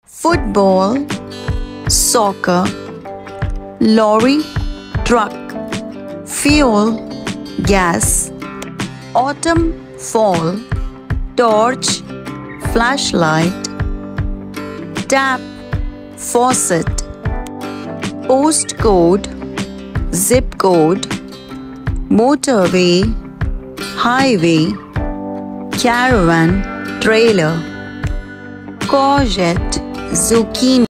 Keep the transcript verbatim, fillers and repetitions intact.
football, soccer, lorry, truck, fuel, gas, autumn, fall, torch, flashlight, tap, faucet, postcode, zip code, motorway, highway, caravan, trailer, courgette, zucchini.